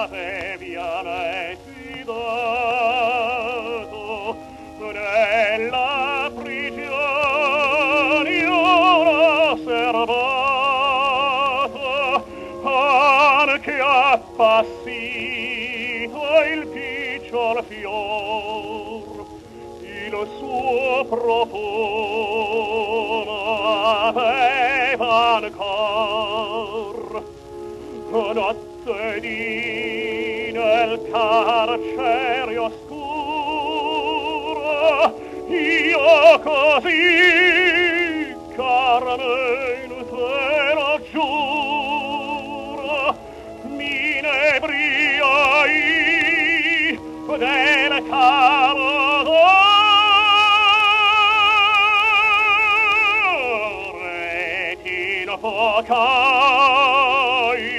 avevi a me fidato nella prigione io l'ho serbato anche appassito il picciol fior il suo profumo aveva ancor notte di nel carcere oscuro io così Carmen te lo giuro mi inebriai del calore ti lo focai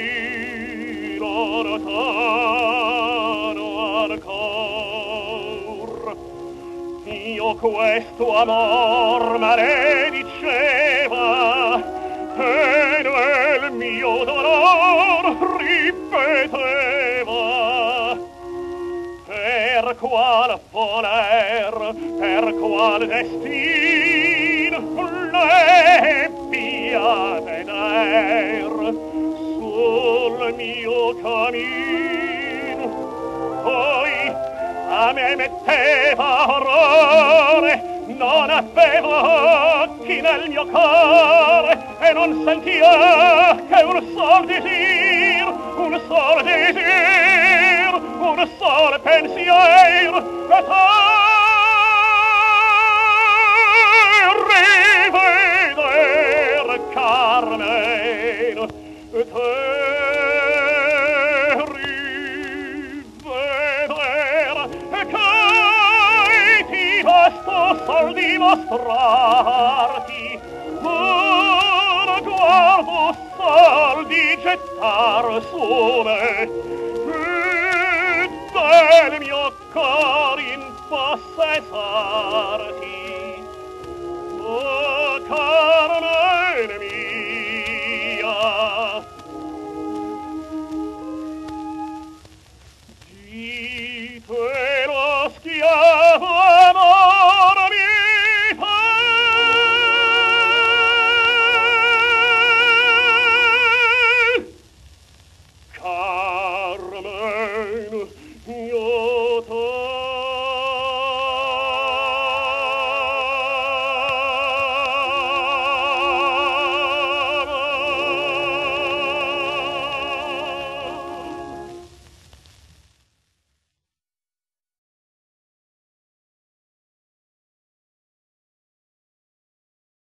ancor io questo amor malediceva e nel mio dolor ripeteva per qual voler per qual destin l'ebbi a veder sul mio cammin poi a me metteva orrore non avevo occhi nel mio cuore e non sentia che un sol desir un sol pensier e te riveder Carmen te sol dimostrarti un guardo sol di gettar su me e del mio cor impossessarti oh Carmen